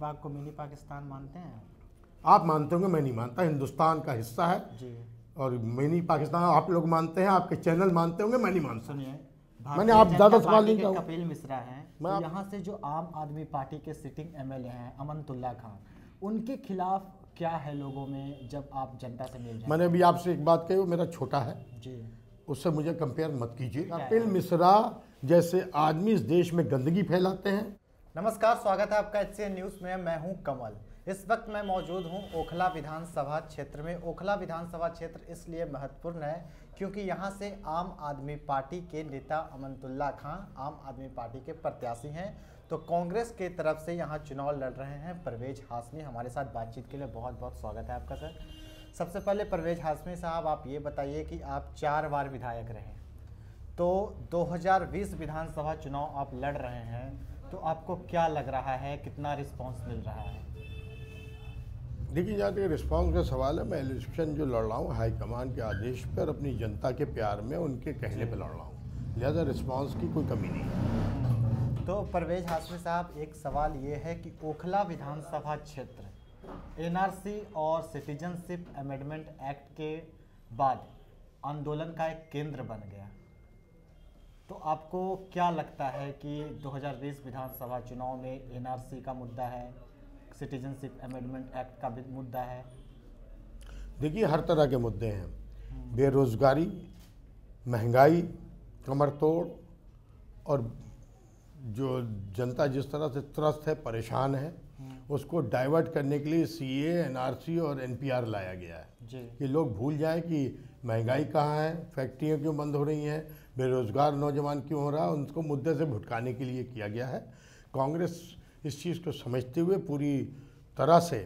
बाग को मिनी पाकिस्तान मानते हैं? आप मानते होंगे, मैं नहीं मानता। हिंदुस्तान का हिस्सा है जी। और मिनी पाकिस्तान आप लोग मानते हैं, आपके चैनल मानते होंगे, मैं नहीं मानता। सुनिए, मैंने आप ज़्यादा सवाल नहीं कहा। कहा। कपिल मिश्रा हैं, तो यहाँ से जो आम आदमी पार्टी के सिटिंग एमएलए हैं अमनतुल्ला खान, उनके खिलाफ क्या है लोगों में जब आप जनता से मिल रहे हैं? मैंने अभी आपसे एक बात कही, वो मेरा छोटा है जी, उससे मुझे कंपेयर मत कीजिए। कपिल मिश्रा जैसे आदमी इस देश में गंदगी फैलाते हैं। नमस्कार, स्वागत है आपका HCN न्यूज़ में। मैं हूं कमल। इस वक्त मैं मौजूद हूं ओखला विधानसभा क्षेत्र में। ओखला विधानसभा क्षेत्र इसलिए महत्वपूर्ण है क्योंकि यहां से आम आदमी पार्टी के नेता अमनतुल्ला खान आम आदमी पार्टी के प्रत्याशी हैं। तो कांग्रेस के तरफ से यहां चुनाव लड़ रहे हैं परवेज हाशमी। हमारे साथ बातचीत के लिए बहुत बहुत स्वागत है आपका सर। सबसे पहले परवेज हाशमी साहब, आप ये बताइए कि आप 4 बार विधायक रहे, तो 2020 विधानसभा चुनाव आप लड़ रहे हैं, तो आपको क्या लग रहा है, कितना रिस्पांस मिल रहा है? देखिए, जहाँ तक रिस्पॉन्स का सवाल है, मैं इलेक्शन जो लड़ रहा हूँ हाईकमान के आदेश पर, अपनी जनता के प्यार में, उनके कहने पर लड़ रहा हूँ। लिहाजा रिस्पॉन्स की कोई कमी नहीं है। तो परवेज हाशमी साहब, एक सवाल ये है कि ओखला विधानसभा क्षेत्र NRC और सिटीजनशिप अमेंडमेंट एक्ट के बाद आंदोलन का एक केंद्र बन गया, तो आपको क्या लगता है कि 2020 विधानसभा चुनाव में NRC का मुद्दा है, सिटीजनशिप अमेंडमेंट एक्ट का भी मुद्दा है? देखिए, हर तरह के मुद्दे हैं। बेरोजगारी, महंगाई, कमर तोड़, और जो जनता जिस तरह से त्रस्त है, परेशान है, उसको डाइवर्ट करने के लिए CA, NRC और NPR लाया गया है जी। कि लोग भूल जाएं कि महंगाई कहाँ है, फैक्ट्रियाँ क्यों बंद हो रही हैं, बेरोजगार नौजवान क्यों हो रहा है, उनको मुद्दे से भुटकाने के लिए किया गया है। कांग्रेस इस चीज़ को समझते हुए पूरी तरह से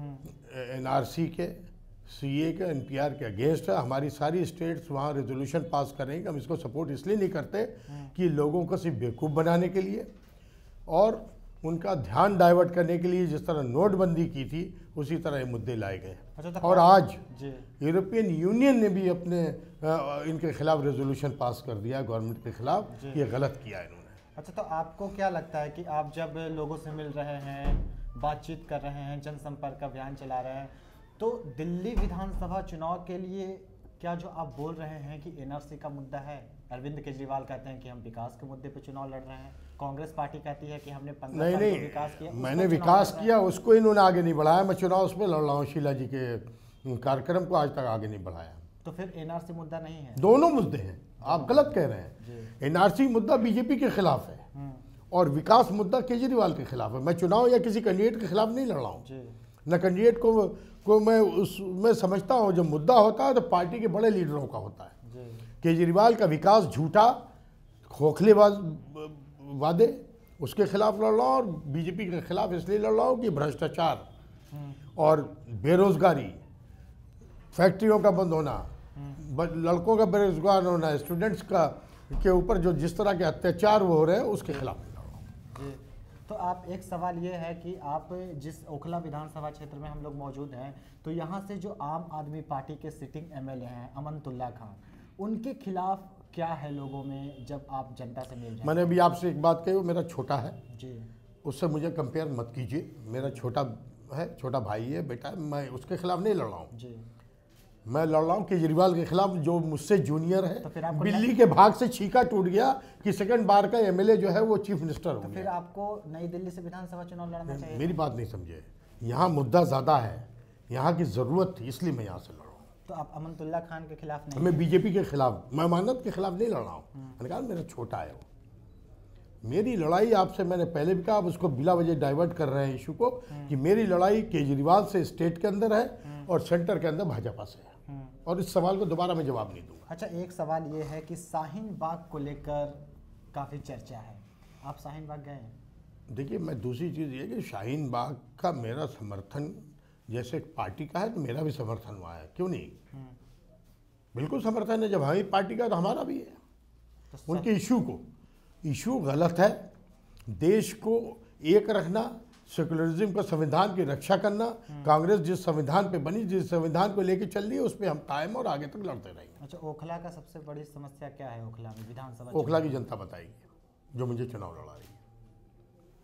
NRC के, CA के, NPR के अगेंस्ट है। हमारी सारी स्टेट्स वहाँ रेजोल्यूशन पास करेंगे। हम इसको सपोर्ट इसलिए नहीं करते कि लोगों को सिर्फ बेवकूफ़ बनाने के लिए और उनका ध्यान डाइवर्ट करने के लिए जिस तरह नोटबंदी की थी, उसी तरह ये मुद्दे लाए गए। अच्छा, और आज जी, यूरोपियन यूनियन ने भी अपने इनके खिलाफ रेजोल्यूशन पास कर दिया गवर्नमेंट के खिलाफ। ये गलत किया इन्होंने। अच्छा, तो आपको क्या लगता है कि आप जब लोगों से मिल रहे हैं, बातचीत कर रहे हैं, जनसंपर्क अभियान चला रहे हैं, तो दिल्ली विधानसभा चुनाव के लिए क्या जो आप बोल रहे हैं कि NRC का मुद्दा है, अरविंद केजरीवाल कहते हैं कि हम विकास के मुद्दे पर चुनाव लड़ रहे हैं, कांग्रेस पार्टी कहती है कि हमने 15 साल में विकास किया, मैंने विकास किया, उसको इन्होंने आगे नहीं बढ़ाया। मैं चुनाव उसमें लड़ रहा हूँ, शीला जी के कार्यक्रम को आज तक आगे नहीं बढ़ाया। तो फिर NRC मुद्दा नहीं है? दोनों मुद्दे हैं, आप गलत कह रहे हैं। NRC मुद्दा BJP के खिलाफ है और विकास मुद्दा केजरीवाल के खिलाफ है। मैं चुनाव या किसी कैंडिडेट के खिलाफ नहीं लड़ रहा हूँ। न कैंडिडेट को मैं उसमें समझता हूँ, जब मुद्दा होता है तो पार्टी के बड़े लीडरों का होता है। केजरीवाल का विकास झूठा, खोखले वादे, उसके खिलाफ लड़ रहा हूँ। और BJP के खिलाफ इसलिए लड़ रहा हूँ कि भ्रष्टाचार और बेरोजगारी, फैक्ट्रियों का बंद होना, लड़कों का बेरोजगार होना, स्टूडेंट्स का के ऊपर जो जिस तरह के अत्याचार वो हो रहे हैं, उसके खिलाफ लड़ रहा हूँ। तो आप, एक सवाल ये है कि आप जिस ओखला विधानसभा क्षेत्र में हम लोग मौजूद हैं, तो यहाँ से जो आम आदमी पार्टी के सिटिंग MLA हैं अमनतुल्ला खान, उनके खिलाफ क्या है लोगों में जब आप जनता से मिल रहे हैं? मैंने अभी आपसे एक बात कही, वो मेरा छोटा है जी, उससे मुझे कंपेयर मत कीजिए। मेरा छोटा है, छोटा भाई है, बेटा है, मैं उसके खिलाफ नहीं लड़ रहा हूँ जी। मैं लड़ रहा हूँ केजरीवाल के खिलाफ, जो मुझसे जूनियर है। तो फिर आपको बिल्ली के भाग से छीका टूट गया कि सेकंड बार का MLA जो है वो चीफ मिनिस्टर हो तो गया। फिर आपको नई दिल्ली से विधानसभा चुनाव लड़ना चाहिए। मेरी बात नहीं समझे, यहाँ मुद्दा ज़्यादा है, यहाँ की ज़रूरत थी, इसलिए मैं यहाँ से लड़ रहा हूँ। तो आप अमनतुल्ला खान के खिलाफ नहीं? मैं BJP के खिलाफ, मैं मानत के खिलाफ नहीं लड़ रहा हूँ। मैंने कहा मेरा छोटा है वो। मेरी लड़ाई आपसे, मैंने पहले भी कहा, आप उसको बिला वजह डाइवर्ट कर रहे हैं इशू को, कि मेरी लड़ाई केजरीवाल से स्टेट के अंदर है और सेंटर के अंदर भाजपा से है। और इस सवाल को दोबारा मैं जवाब नहीं दूंगा। अच्छा, एक सवाल ये है कि शाहीन बाग को लेकर काफ़ी चर्चा है, आप शाहीन बाग गए हैं? देखिए, मैं दूसरी चीज़ ये कि शाहीन बाग का मेरा समर्थन जैसे पार्टी का है, तो मेरा भी समर्थन हुआ है, क्यों नहीं? बिल्कुल समर्थन है। जब हमारी पार्टी का तो हमारा भी है। तो उनके इशू गलत है। देश को एक रखना, सेकुलरिज्म का, संविधान की रक्षा करना, कांग्रेस जिस संविधान पे बनी, जिस संविधान को लेके चल रही है, उस पर हम कायम और आगे तक लड़ते रहेंगे। अच्छा, ओखला का सबसे बड़ी समस्या क्या है? ओखला में विधानसभा ओखला की जनता बताएगी, जो मुझे चुनाव लड़ा रही है।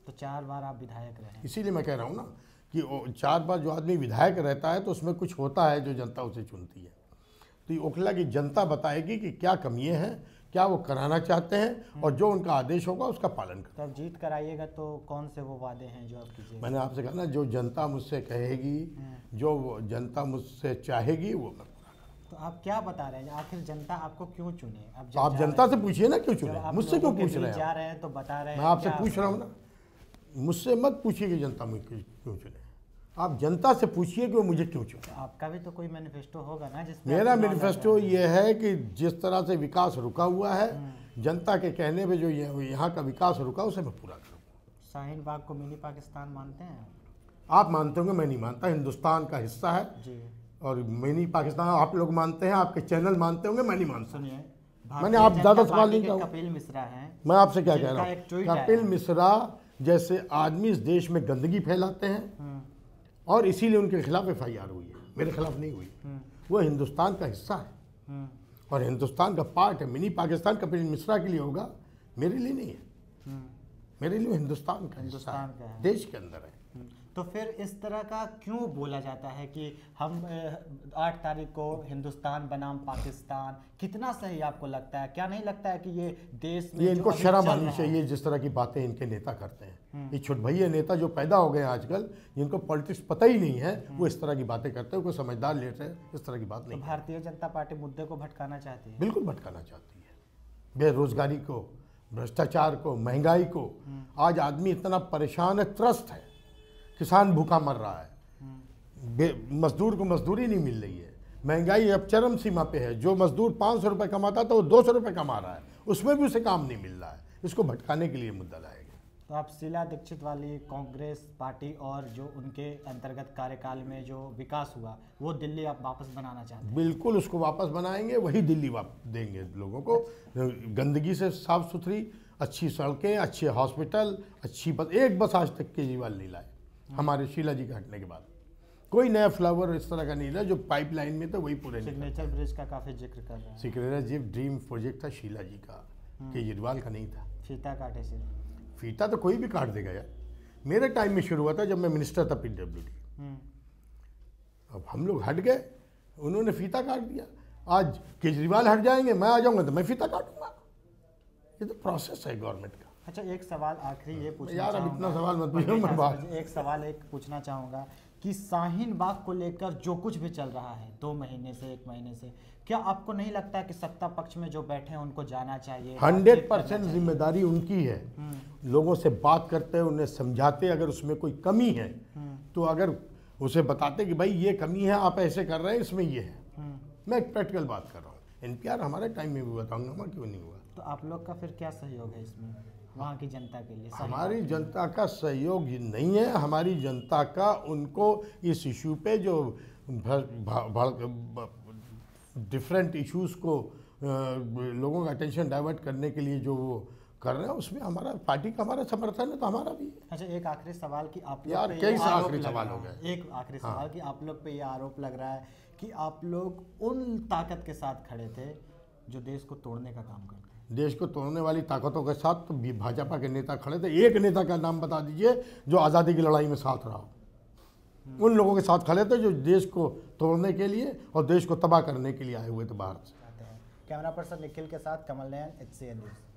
तो 4 बार आप विधायक रहे। इसीलिए मैं कह रहा हूँ ना कि 4 बार जो आदमी विधायक रहता है तो उसमें कुछ होता है जो जनता उसे चुनती है। तो ये ओखला की जनता बताएगी कि क्या कमियाँ हैं, क्या वो कराना चाहते हैं, और जो उनका आदेश होगा उसका पालन करें। तो अब जीत कर आइएगा तो कौन से वो वादे हैं जो आप कीजिएगा? मैंने आपसे कहा ना, जो जनता मुझसे कहेगी, जो जनता मुझसे चाहेगी वो मैं। तो आप क्या बता रहे हैं, आखिर जनता आपको क्यों चुने? अब आप जनता से पूछिए ना क्यों चुने, मुझसे क्यों पूछ रहे जा हैं? रहे हैं तो बता रहे हैं। मैं आपसे पूछ रहा हूँ ना, मुझसे मत पूछिए कि जनता मुझे क्यों चुने, आप जनता से पूछिए कि वो मुझे क्यों चुने। तो आपका भी तो कोई मैनिफेस्टो होगा ना जिसमें मेरा मैनिफेस्टो ये है कि जिस तरह से विकास रुका हुआ है, जनता के कहने पे जो यहाँ का विकास रुका उसे मैं पूरा करूँ। शाहीन बाग को मिनी पाकिस्तान मानते हैं आप मानते होंगे, मैं नहीं मानता। हिंदुस्तान का हिस्सा है जी। और मिनी पाकिस्तान आप लोग मानते हैं, आपके चैनल मानते होंगे, मैं नहीं मानता। सुनिए, मैंने आप ज़्यादा सवाल नहीं किया। कपिल मिश्रा हैं, मैं आपसे क्या कह रहा एक हूँ, ट्वीट कपिल आया। मिश्रा जैसे आदमी इस देश में गंदगी फैलाते हैं और इसीलिए उनके खिलाफ FIR हुई है, मेरे खिलाफ नहीं हुई। वो हिंदुस्तान का हिस्सा है और हिंदुस्तान का पार्ट है। मिनी पाकिस्तान कपिल मिश्रा के लिए होगा, मेरे लिए नहीं है। मेरे लिए हिंदुस्तान का है, देश के अंदर है। तो फिर इस तरह का क्यों बोला जाता है कि हम 8 तारीख को हिंदुस्तान बनाम पाकिस्तान? कितना सही आपको लगता है? क्या नहीं लगता है कि ये देश में ये जो इनको अभी शर्म चल आनी रहा है? चाहिए जिस तरह की बातें इनके नेता करते हैं। ये छुटभैया नेता जो पैदा हो गए आजकल, जिनको पॉलिटिक्स पता ही नहीं है, वो इस तरह की बातें करते हैं। कोई समझदार लीडर इस तरह की बात नहीं। तो भारतीय जनता पार्टी मुद्दे को भटकाना चाहती है। बिल्कुल भटकाना चाहती है, बेरोजगारी को, भ्रष्टाचार को, महंगाई को। आज आदमी इतना परेशान है, त्रस्त है। किसान भूखा मर रहा है, मजदूर को मजदूरी नहीं मिल रही है, महंगाई अब चरम सीमा पे है। जो मजदूर 500 रुपये कमाता था वो 200 रुपये कमा रहा है, उसमें भी उसे काम नहीं मिल रहा है। इसको भटकाने के लिए मुद्दा लाएगा। तो आप शीला दीक्षित वाली कांग्रेस पार्टी और जो उनके अंतर्गत कार्यकाल में जो विकास हुआ वो दिल्ली आप वापस बनाना चाहते हैं? बिल्कुल, उसको वापस बनाएंगे, वही दिल्ली वापस देंगे लोगों को। गंदगी से साफ सुथरी, अच्छी सड़कें, अच्छे हॉस्पिटल, अच्छी बस। एक बस आज तक केजरीवाल नहीं लाए हमारे शीला जी के हटने के बाद। कोई नया फ्लावर इस तरह का नहीं लाया। जो पाइपलाइन में था वही पूरे नहीं। सिग्नेचर ब्रिज का काफी जिक्र कर रहे हैं। सिग्नेचर जी ड्रीम प्रोजेक्ट था शीला जी का, केजरीवाल का नहीं था। फीता काटे से फीता तो कोई भी काट देगा यार। मेरे टाइम में शुरू हुआ था जब मैं मिनिस्टर था PWD। अब हम लोग हट गए, उन्होंने फीता काट दिया। आज केजरीवाल हट जाएंगे, मैं आ जाऊंगा तो मैं फीता काटूंगा। ये तो प्रोसेस है गवर्नमेंट का। अच्छा, एक सवाल आखिरी ये पूछना यार, अब चाहूंगा। इतना सवाल मत पूछो। मैं बात एक सवाल पूछना चाहूँगा कि शाहीन बाग को लेकर जो कुछ भी चल रहा है 2 महीने से, 1 महीने से, क्या आपको नहीं लगता है कि सत्ता पक्ष में जो बैठे हैं उनको जाना चाहिए? 100% जिम्मेदारी उनकी है। लोगों से बात करते हैं, उन्हें समझाते, अगर उसमें कोई कमी है तो अगर उसे बताते कि भाई ये कमी है, आप ऐसे कर रहे हैं, इसमें ये है। मैं एक प्रैक्टिकल बात कर रहा हूँ। NPR हमारे टाइम में भी हुआ था, हंगामा क्यों नहीं हुआ? तो आप लोग का फिर क्या सहयोग है इसमें वहाँ की जनता के लिए? हमारी जनता का सहयोग नहीं है। हमारी जनता का उनको इस इशू पे जो डिफरेंट इश्यूज को लोगों का अटेंशन डाइवर्ट करने के लिए जो वो कर रहे हैं, उसमें हमारा पार्टी का हमारा समर्थन है, तो हमारा भी। अच्छा, एक आखिरी सवाल कि आप लोग यार, पे कई ये आरोप आखिरी लग सवाल रहा हो है। गए। एक आखिरी सवाल कि आप लोग पे ये आरोप लग रहा है कि आप लोग उन ताकत के साथ खड़े थे जो देश को तोड़ने का काम करते हैं। देश को तोड़ने वाली ताकतों के साथ तो भाजपा के नेता खड़े थे। एक नेता का नाम बता दीजिए जो आज़ादी की लड़ाई में साथ रहा हो। उन लोगों के साथ खड़े थे जो देश को तोड़ने के लिए और देश को तबाह करने के लिए आए हुए थे बाहर से। कैमरा पर्सन निखिल के साथ कमल नयन, HCN न्यूज़।